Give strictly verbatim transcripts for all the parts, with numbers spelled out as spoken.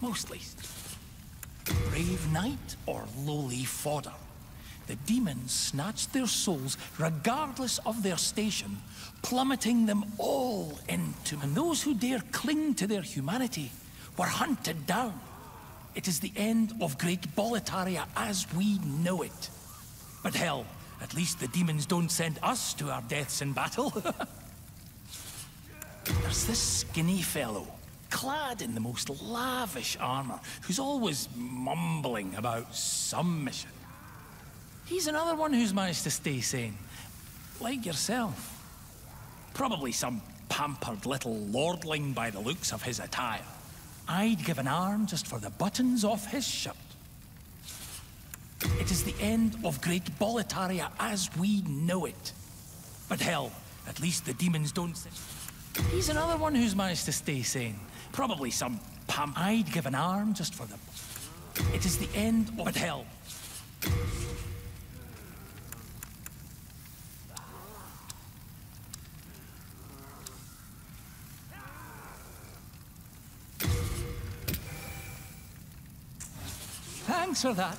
mostly. Brave knight or lowly fodder, the demons snatched their souls regardless of their station, plummeting them all into... And those who dare cling to their humanity were hunted down. It is the end of Great Boletaria as we know it. But hell, at least the demons don't send us to our deaths in battle. There's this skinny fellow, clad in the most lavish armor, who's always mumbling about some mission. He's another one who's managed to stay sane, like yourself. Probably some pampered little lordling by the looks of his attire. I'd give an arm just for the buttons off his shirt. It is the end of Great Boletaria as we know it. But hell, at least the demons don't... He's another one who's managed to stay sane. Probably some pam... I'd give an arm just for the... It is the end of... But hell... Thanks for that.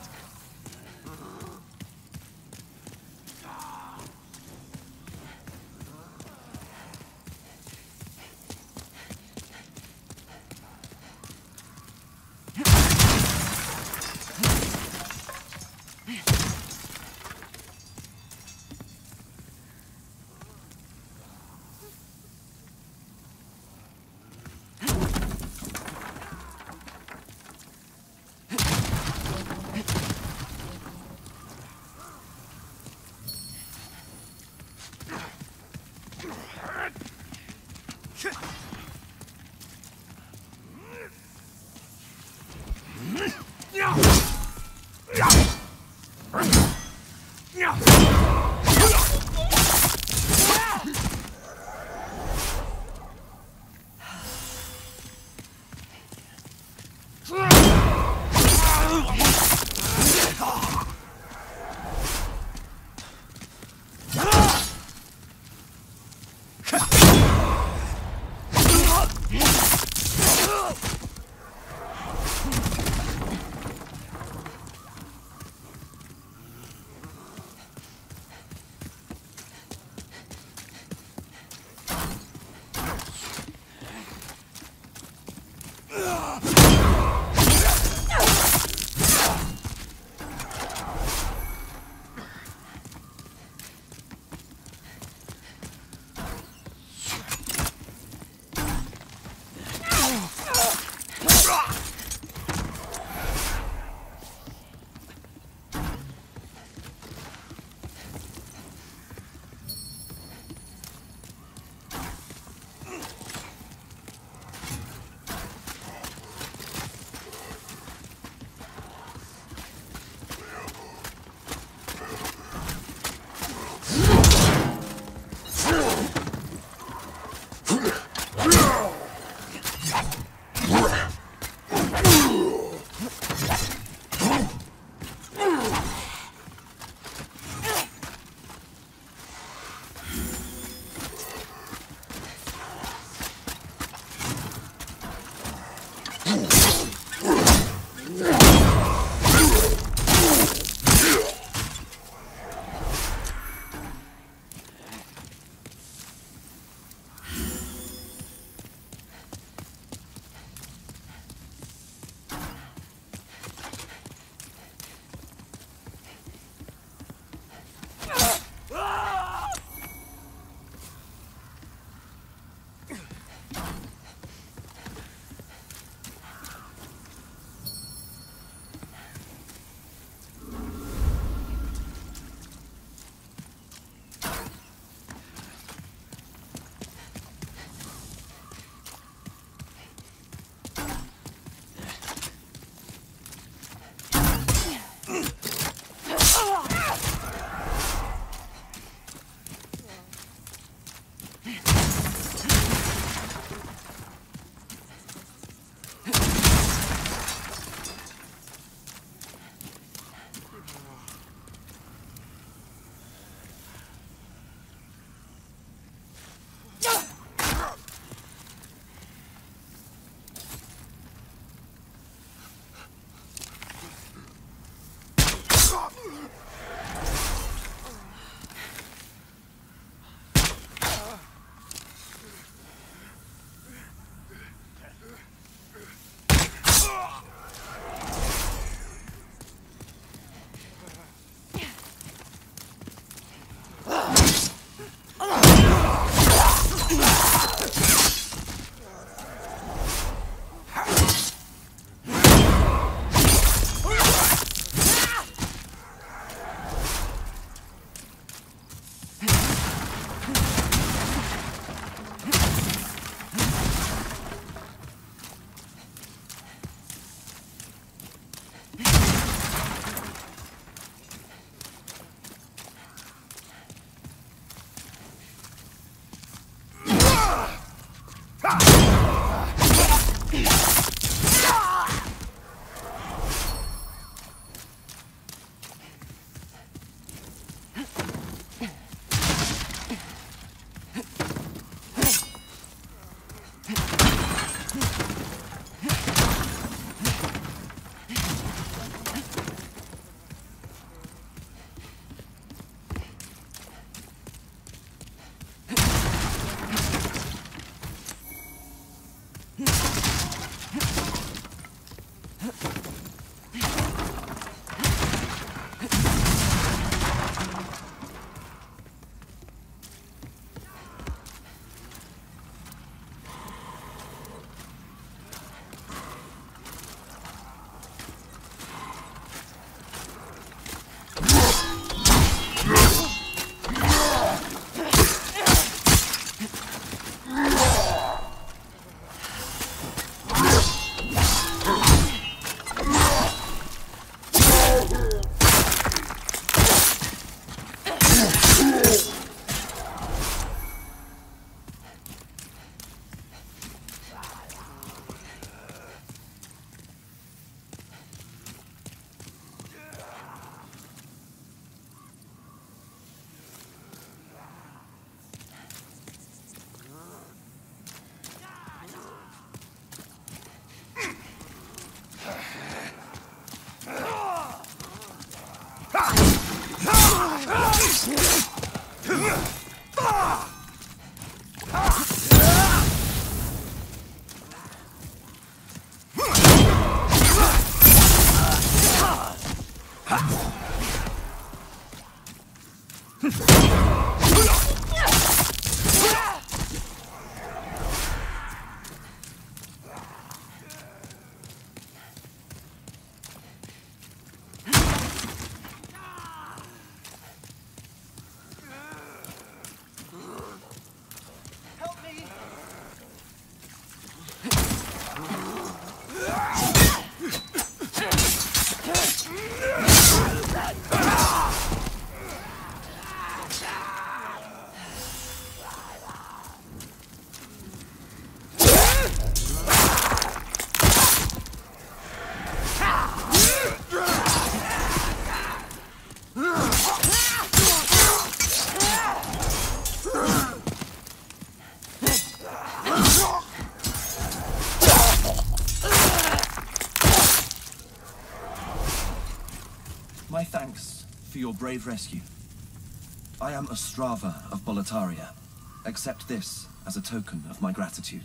My thanks for your brave rescue. I am Ostrava of Boletaria. Accept this as a token of my gratitude.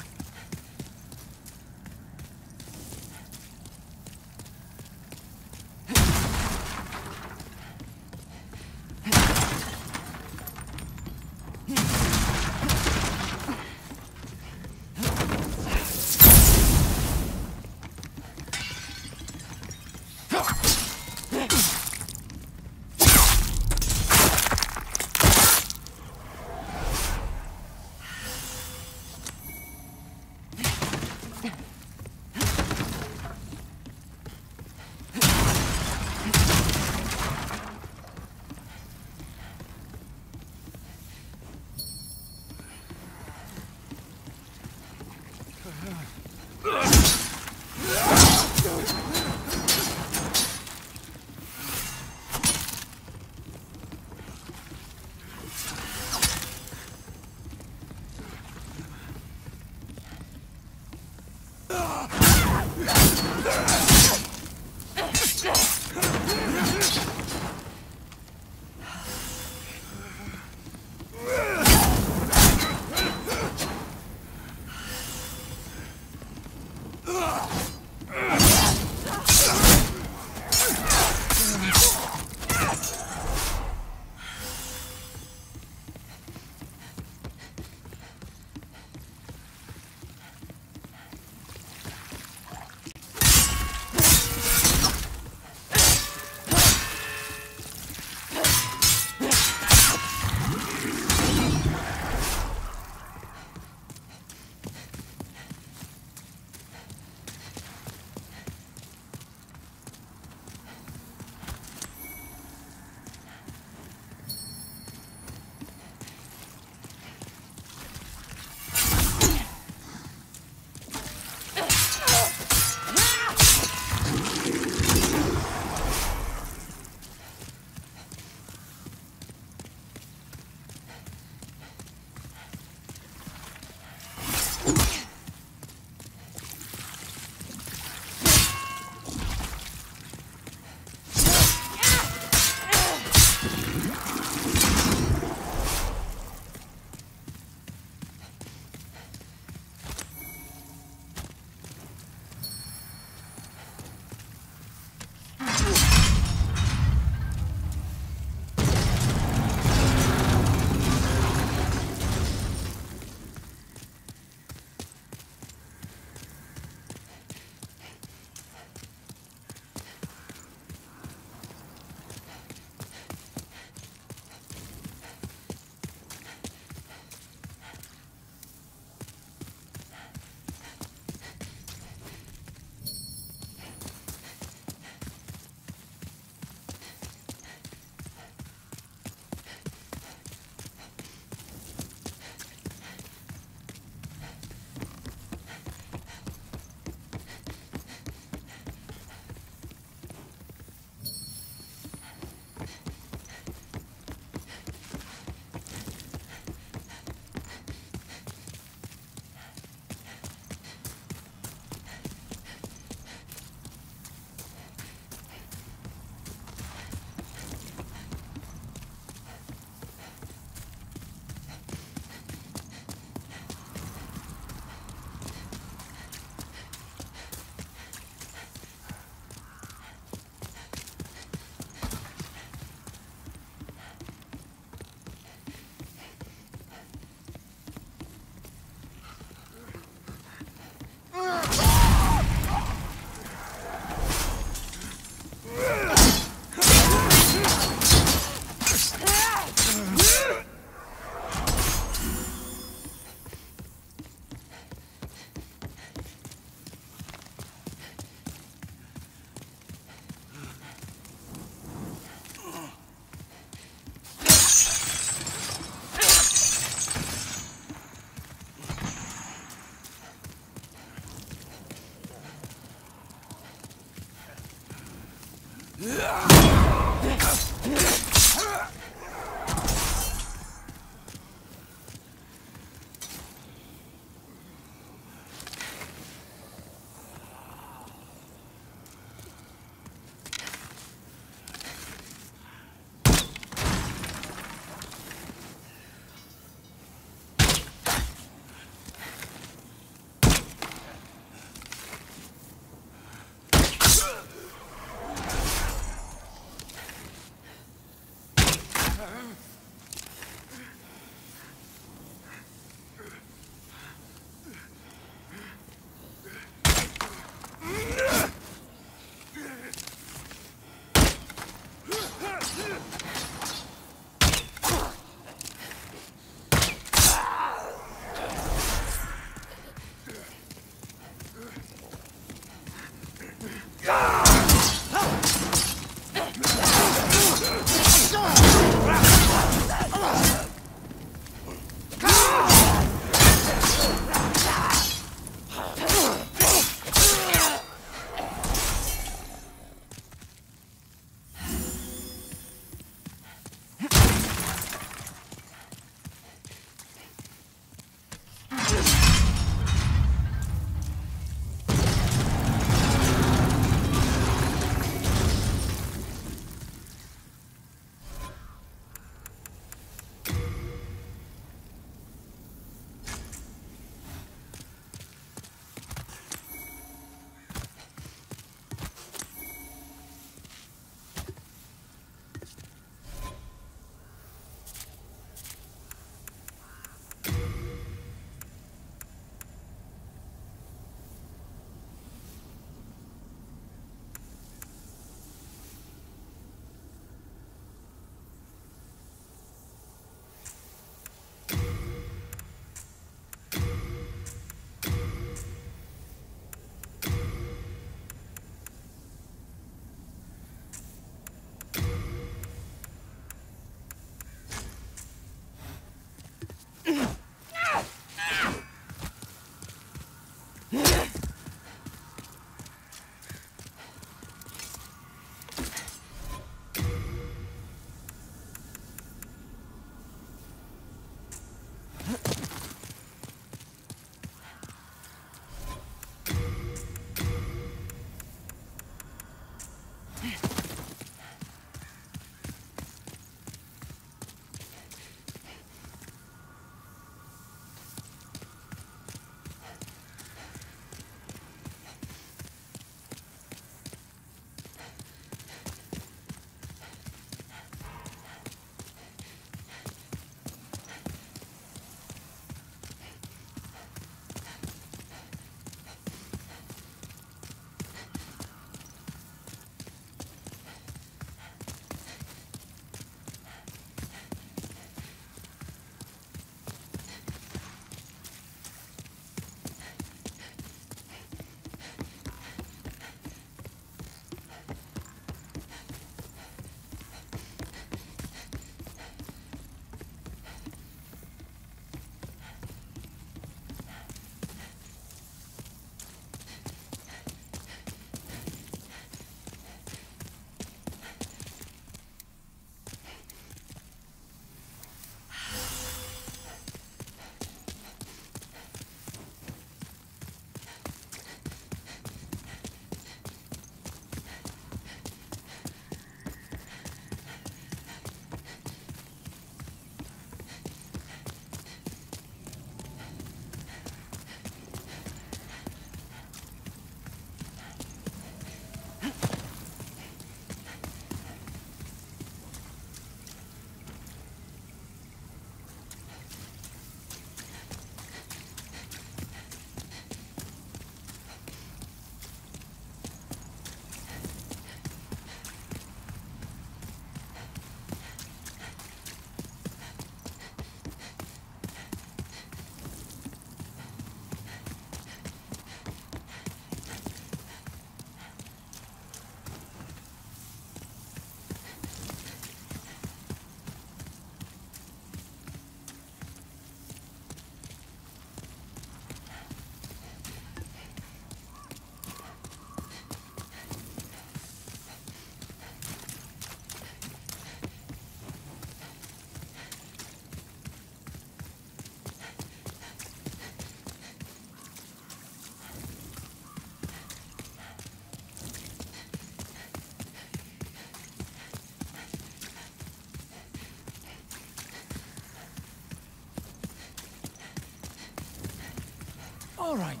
All right.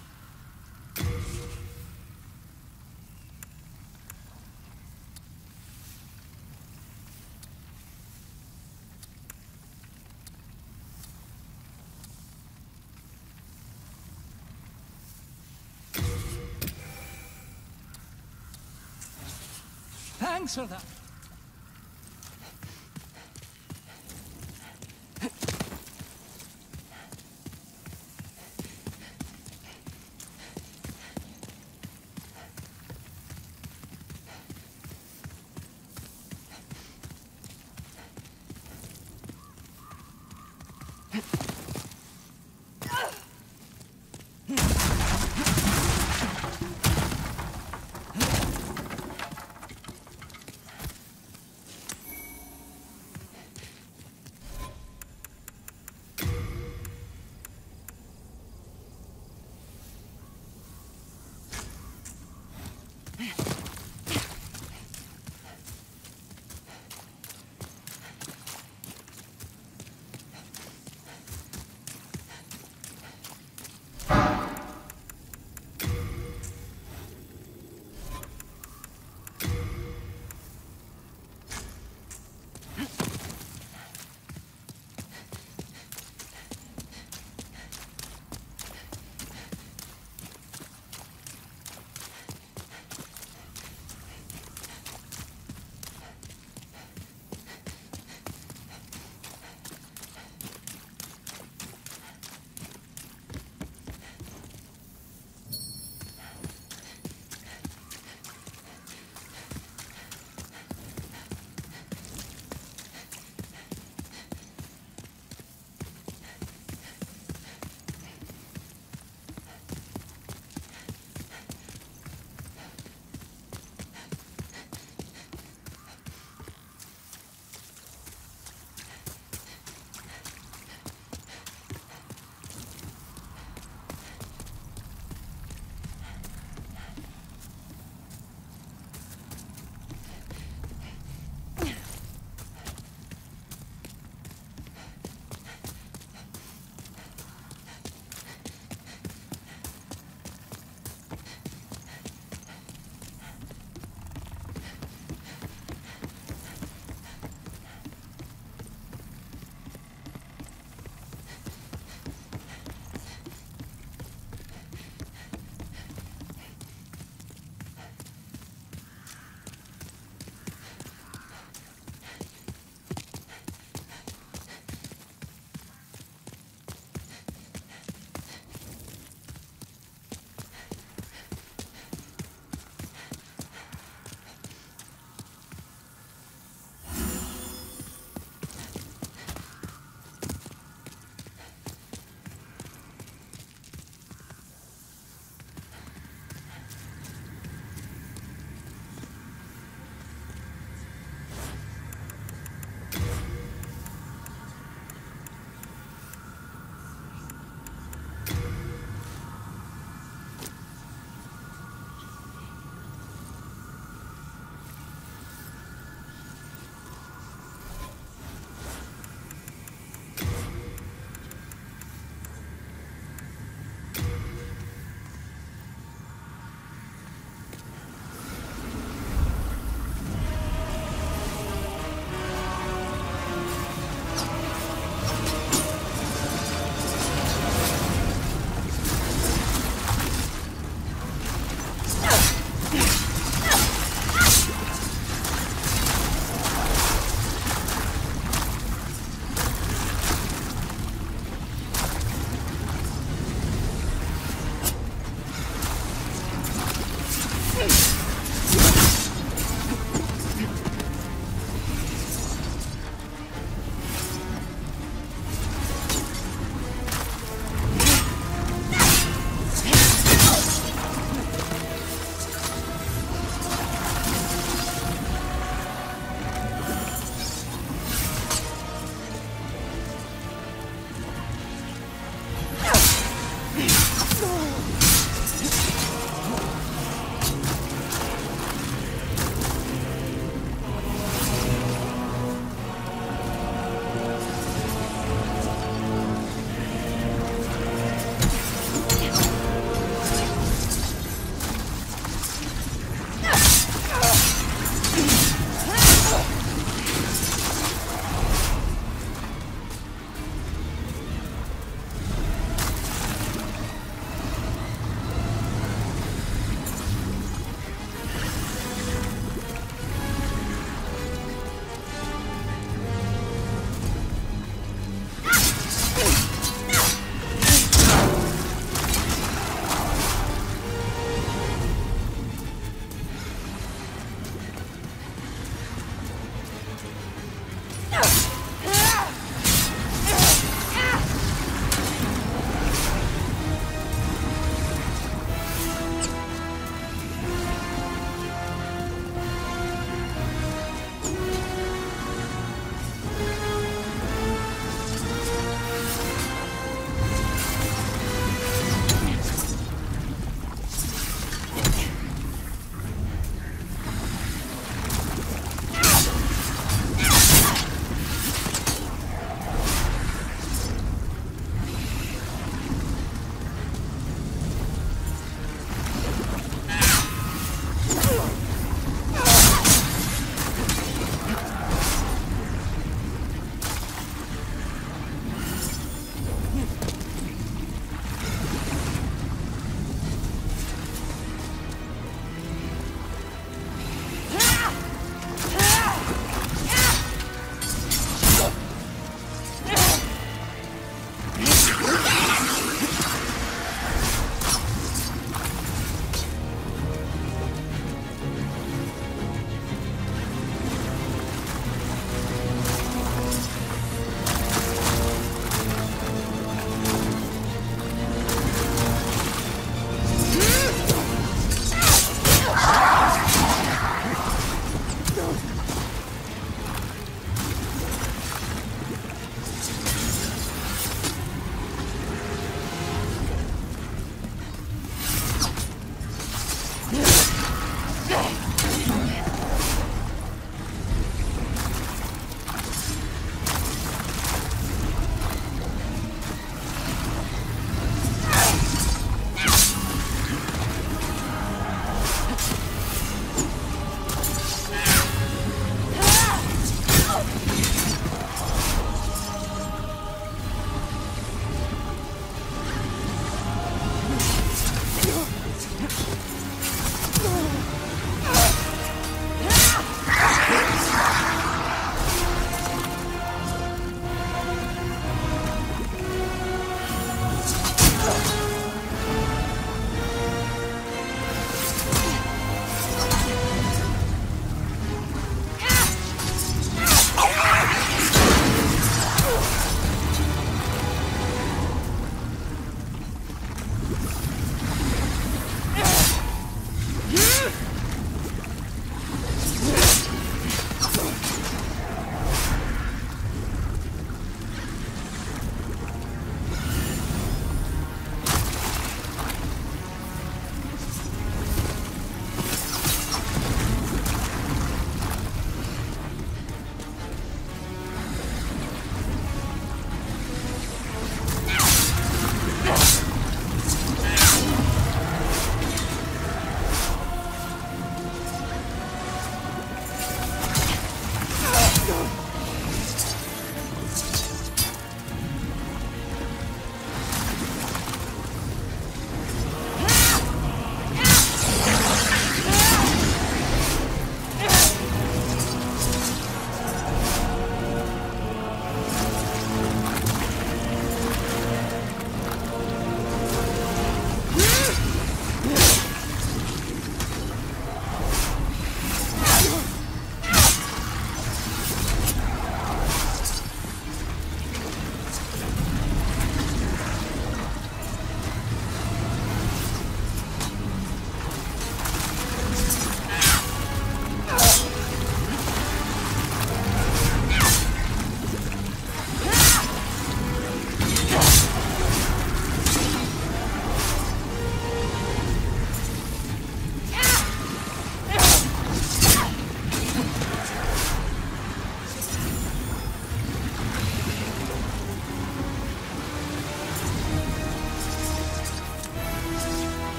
Thanks for that.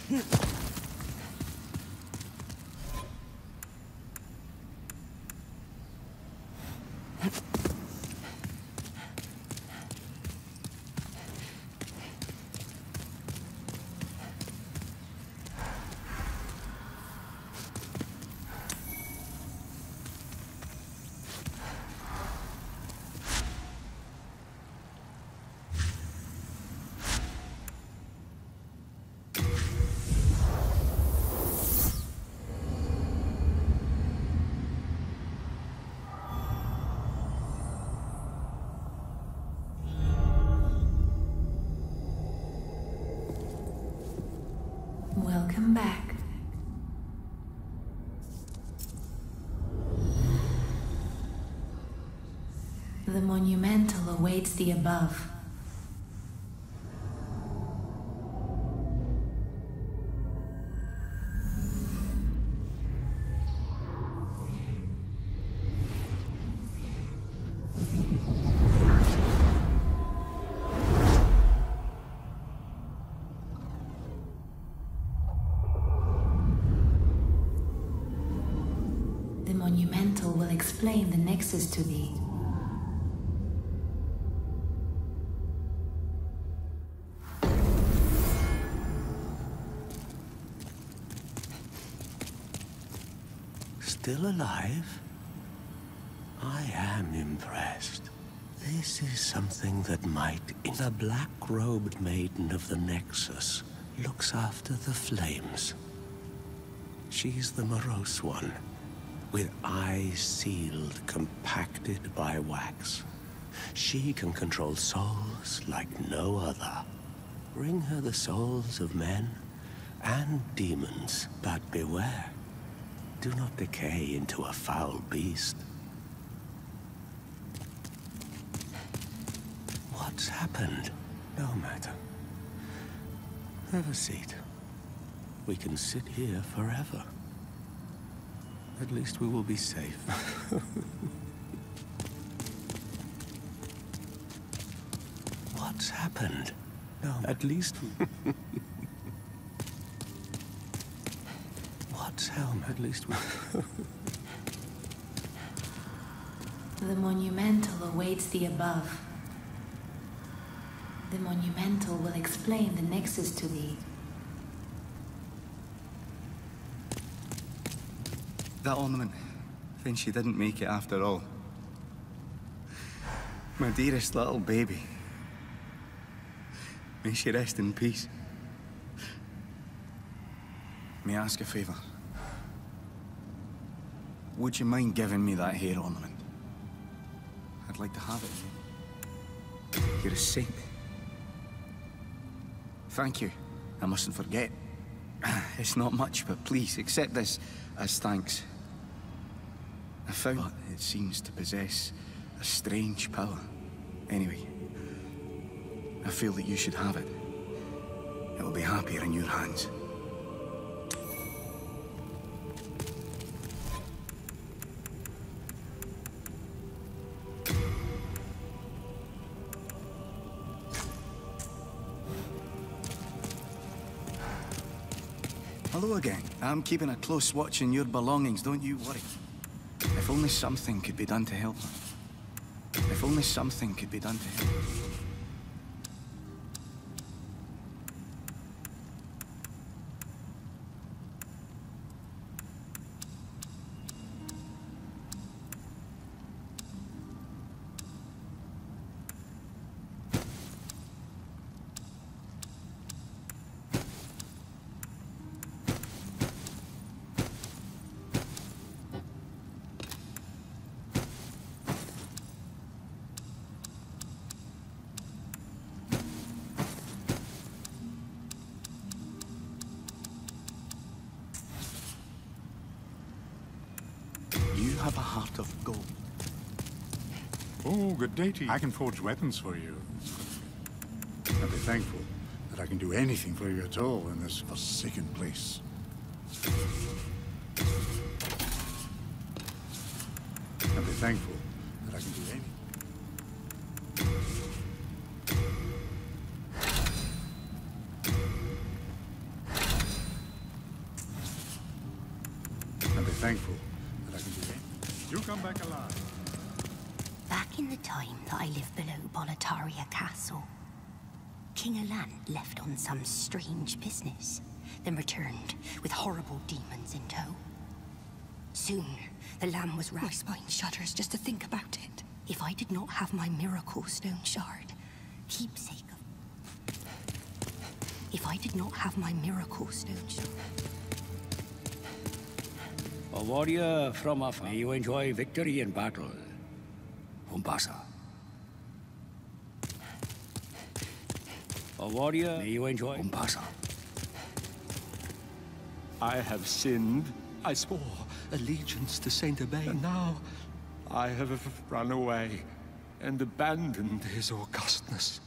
Welcome back. The Monumental awaits the above. The Monumental will explain the Nexus to thee. Still alive? I am impressed. This is something that might... The black-robed maiden of the Nexus looks after the flames. She's the morose one, with eyes sealed, compacted by wax. She can control souls like no other. Bring her the souls of men and demons, but beware. Do not decay into a foul beast. What's happened? No matter. Have a seat. We can sit here forever. At least we will be safe. What's happened? No, at least... What's helm? At least we... The Monumental awaits the above. The Monumental will explain the Nexus to thee. That ornament, then she didn't make it after all. My dearest little baby. May she rest in peace. May I ask a favor? Would you mind giving me that hair ornament? I'd like to have it. You're a saint. Thank you. I mustn't forget. It's not much, but please accept this as thanks. I found it, it seems to possess a strange power. Anyway, I feel that you should have it. It will be happier in your hands. Hello again. I'm keeping a close watch on your belongings, don't you worry. If only something could be done to help them. If only something could be done to help them. You have a heart of gold. Oh, good day to you. I can forge weapons for you. And be thankful that I can do anything for you at all in this forsaken place. And be thankful that I can do anything. thankful that I can do it. You come back alive. Back in the time that I lived below Boletaria Castle, King Alan left on some strange business, then returned with horrible demons in tow. Soon, the land was racked. My spine shudders just to think about it. If I did not have my miracle stone shard, keepsake of... If I did not have my miracle stone shard... A warrior from afar, may you enjoy victory in battle. Umbasa. A warrior, may you enjoy Umbasa. I have sinned. I swore allegiance to Saint Abbey. And now I have run away and abandoned his augustness.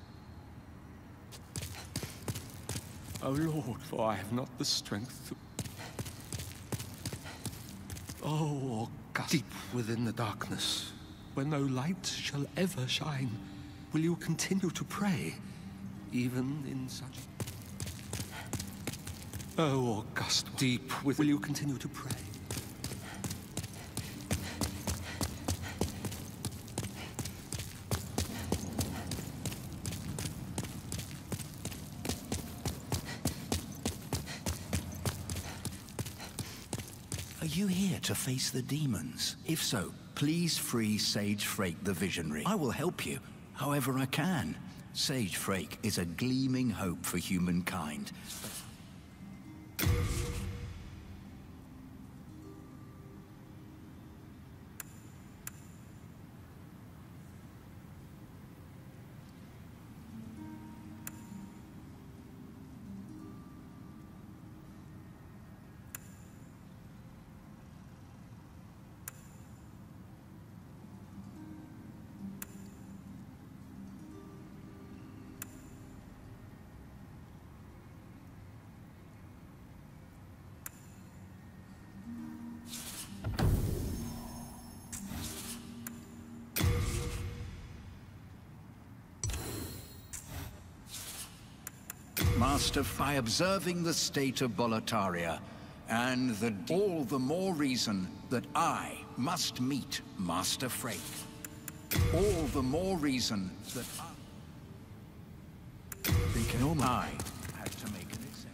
O Lord, for I have not the strength to... Oh, august... Deep within the darkness, where no light shall ever shine, will you continue to pray, even in such... Oh, august, deep within... Will you continue to pray? Are you here to face the demons? If so, please free Sage Frake the Visionary. I will help you, however I can. Sage Frake is a gleaming hope for humankind. Master, by observing the state of Boletaria, and the all the more reason that I must meet Master Frake. All the more reason that I... They can all I had to make an exception.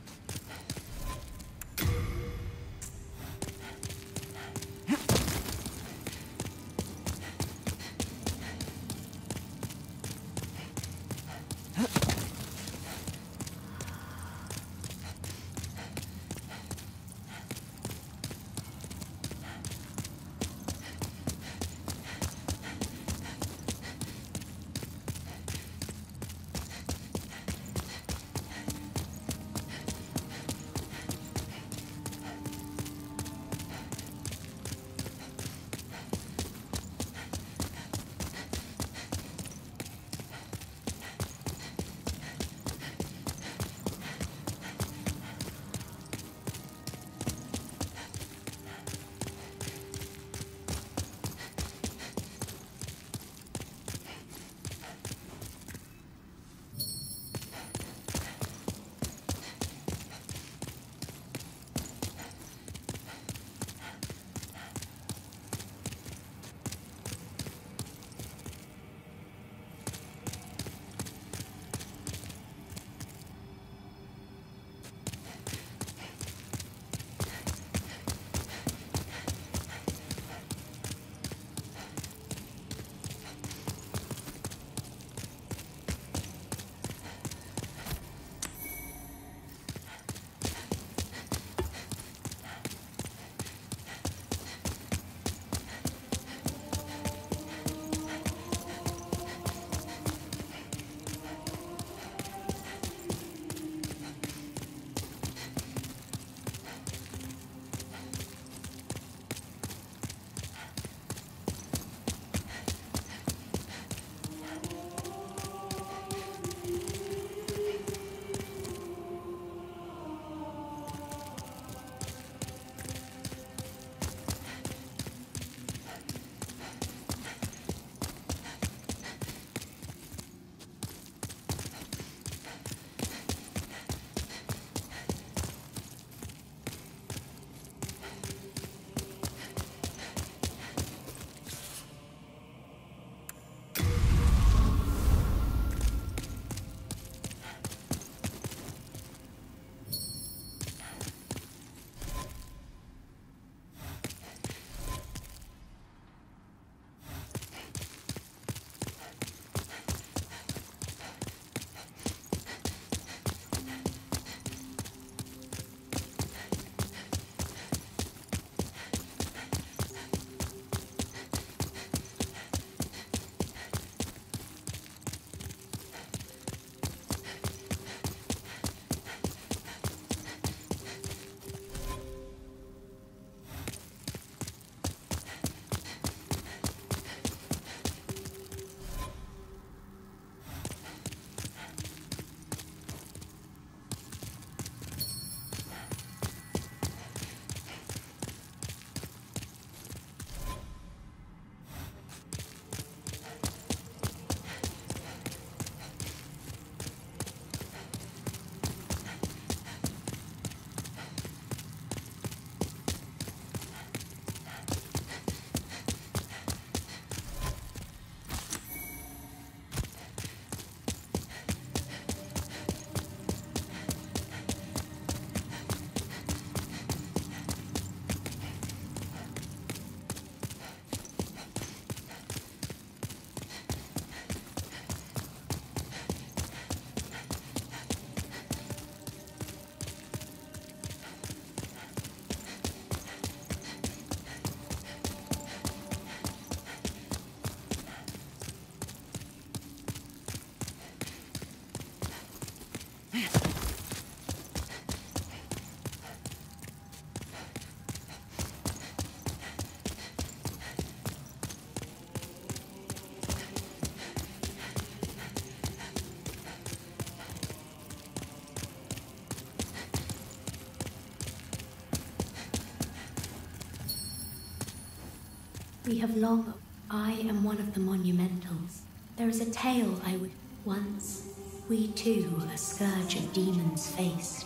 We have long... I am one of the Monumentals. There is a tale I would... Once, we too a scourge of demons faced.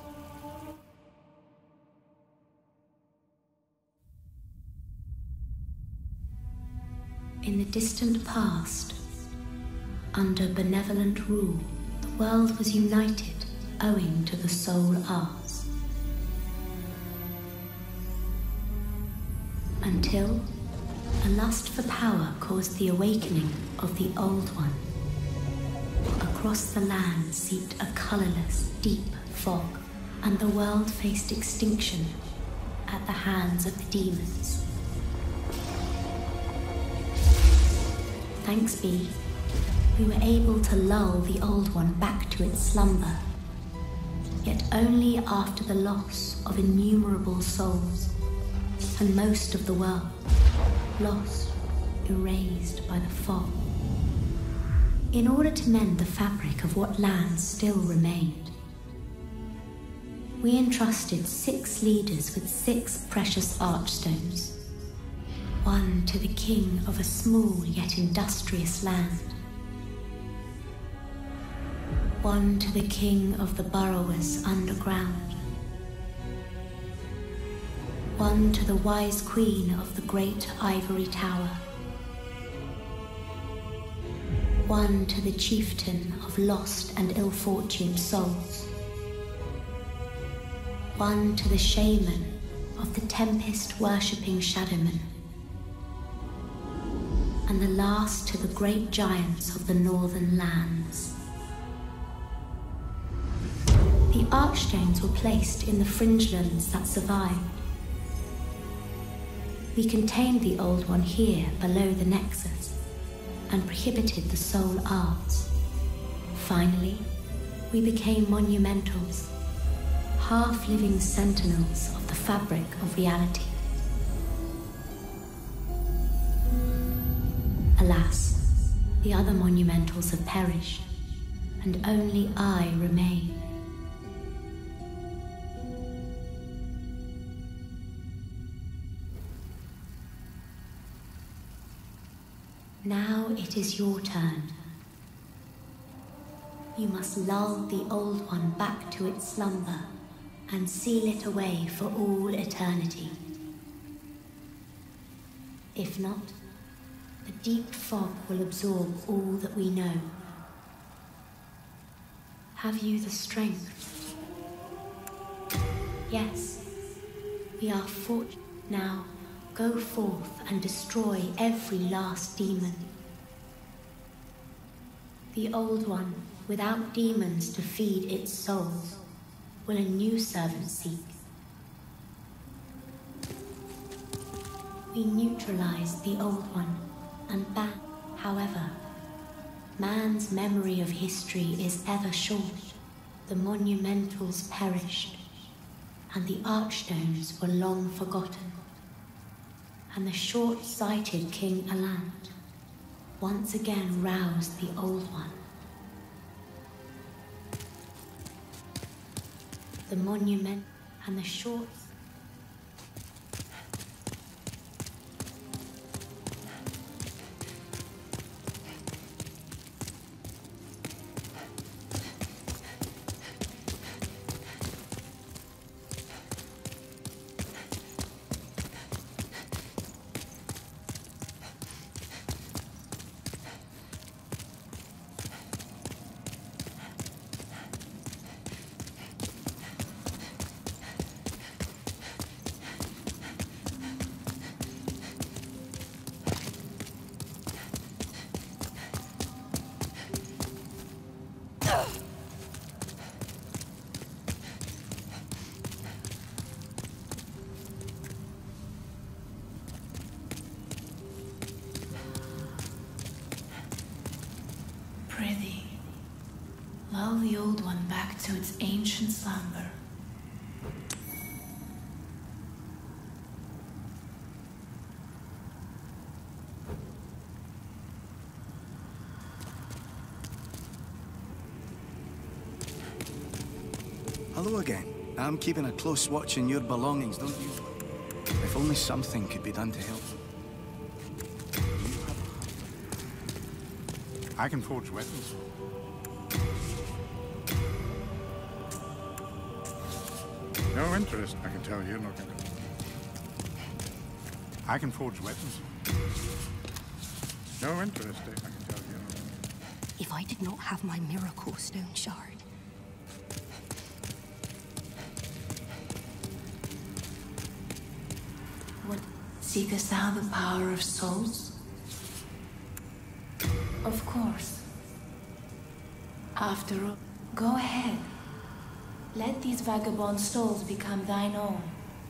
In the distant past, under benevolent rule, the world was united owing to the soul arts. Until a lust for power caused the awakening of the Old One. Across the land seeped a colorless, deep fog, and the world faced extinction at the hands of the demons. Thanks be, we were able to lull the Old One back to its slumber, yet only after the loss of innumerable souls, and most of the world, lost, erased by the fog. In order to mend the fabric of what lands still remained, we entrusted six leaders with six precious archstones. One to the king of a small yet industrious land. One to the king of the burrowers underground. One to the wise queen of the great ivory tower. One to the chieftain of lost and ill-fortuned souls. One to the shaman of the tempest-worshipping shadowmen. And the last to the great giants of the northern lands. The archstones were placed in the fringelands that survived. We contained the Old One here below the Nexus, and prohibited the soul arts. Finally, we became Monumentals, half-living sentinels of the fabric of reality. Alas, the other Monumentals have perished, and only I remain. Now it is your turn. You must lull the Old One back to its slumber and seal it away for all eternity. If not, the deep fog will absorb all that we know. Have you the strength? Yes, we are fortunate. Now, go forth and destroy every last demon. The Old One, without demons to feed its souls, will a new servant seek. We neutralize the Old One and back. However, man's memory of history is ever short. The Monumentals perished, and the Archstones were long forgotten. And the short-sighted King Alant once again roused the Old One. The monument and the short... Prithee, lull the Old One back to its ancient slumber. Hello again. I'm keeping a close watch on your belongings, don't you? If only something could be done to help. I can forge weapons. No interest, I can tell you. Not gonna... I can forge weapons. No interest, I can tell you. If I did not have my miracle stone shard. What seekest thou the power of souls? Of course. After all, go ahead. Let these vagabond souls become thine own.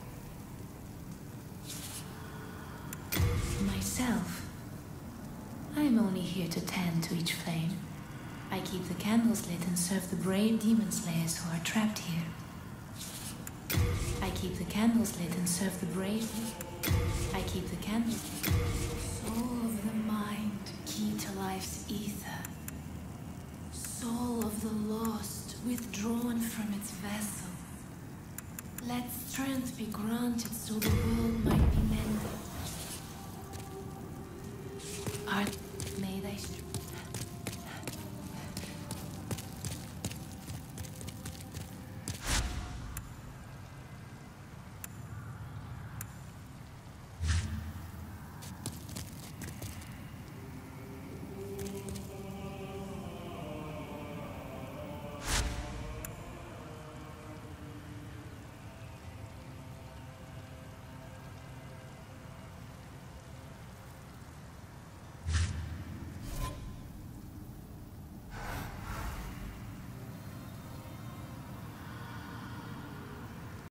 Myself, I am only here to tend to each flame. I keep the candles lit and serve the brave demon slayers who are trapped here. I keep the candles lit and serve the brave... I keep the candles lit. Soul of the mind, key to life's ether. Soul of the lost, withdrawn from its vessel. Let strength be granted so the world might be mended. Art